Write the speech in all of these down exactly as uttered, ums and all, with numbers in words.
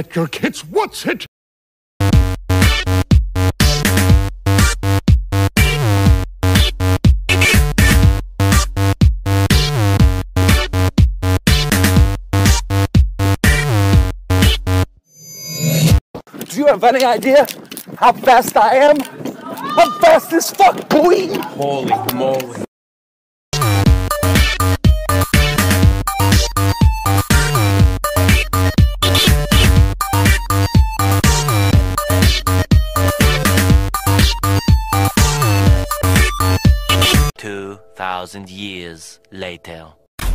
Protect your kids. What's it? Do you have any idea how fast I am? I'm fast as fuck, boy! Holy moly. Two thousand years later.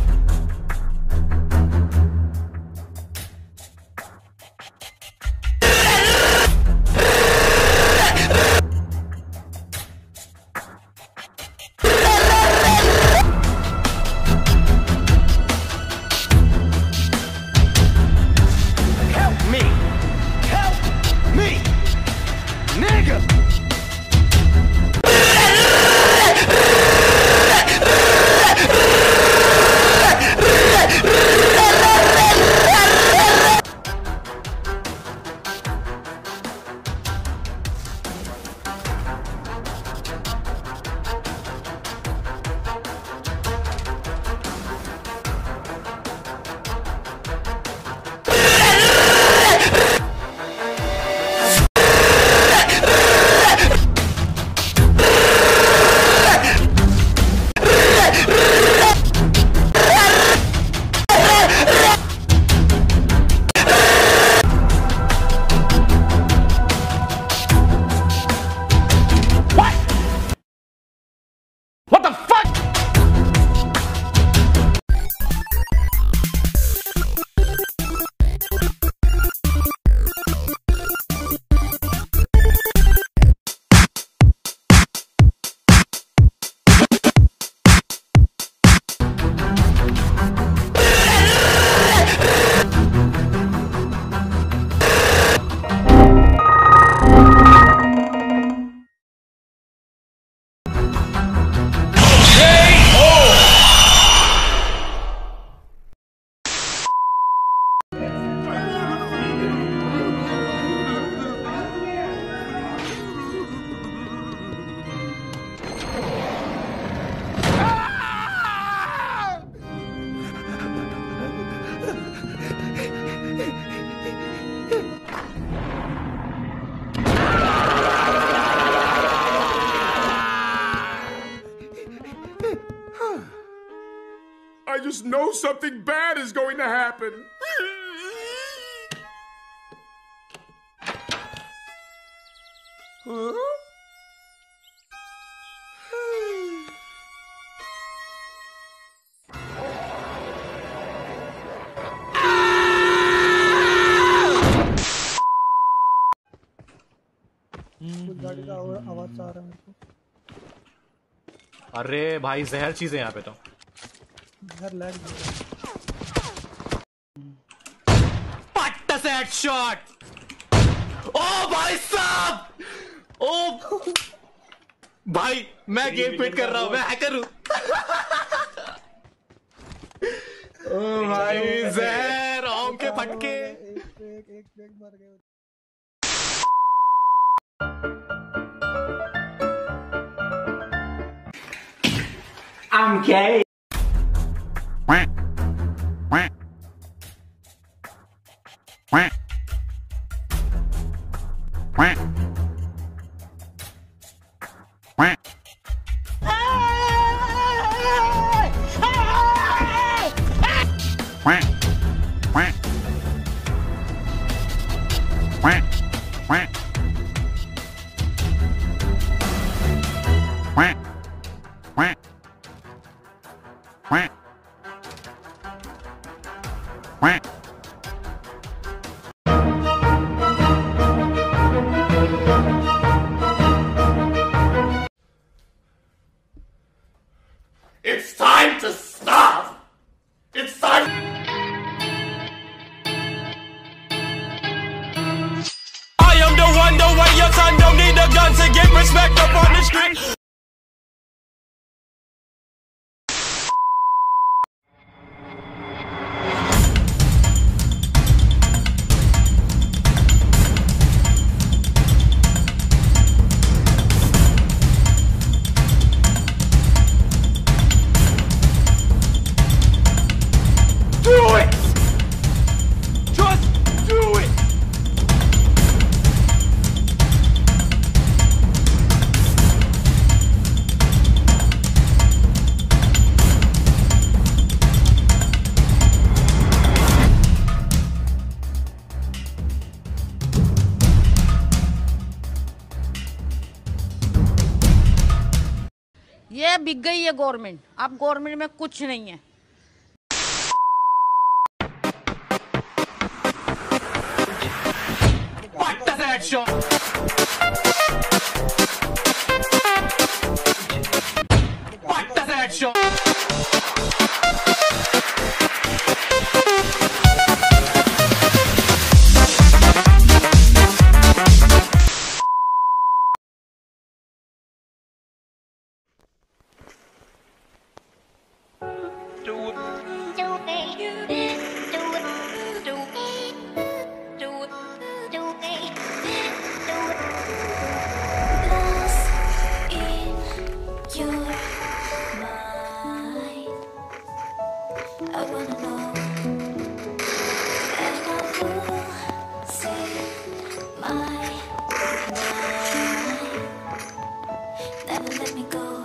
I just know something bad is going to happen. Huh? गाड़ी का आवाज आ रहा है मेरे को। अरे भाई जहर चीजें यहाँ पे तो घर लैग गया। पट्टा से हेडशॉट। ओ भाई साहब, ओ भाई मैं गेम क्विट कर रहा हूँ, मैं हैकर हूँ। ओ भाई जहर आम के फटके। एक एक एक एक मर गए। I'm gay. Quack. Quack. Quack. Quack. Quack. Quack. Quack. Quack. Quack. Quack. Quack. Quack. Quack. It's time to stop! It's time... I am the one, the way your son don't need a gun to get respect up on the street. ये बिक गई है government, अब government में कुछ नहीं है। What does that shot? What does that shot? I wanna know, and I will save my mind. Never let me go.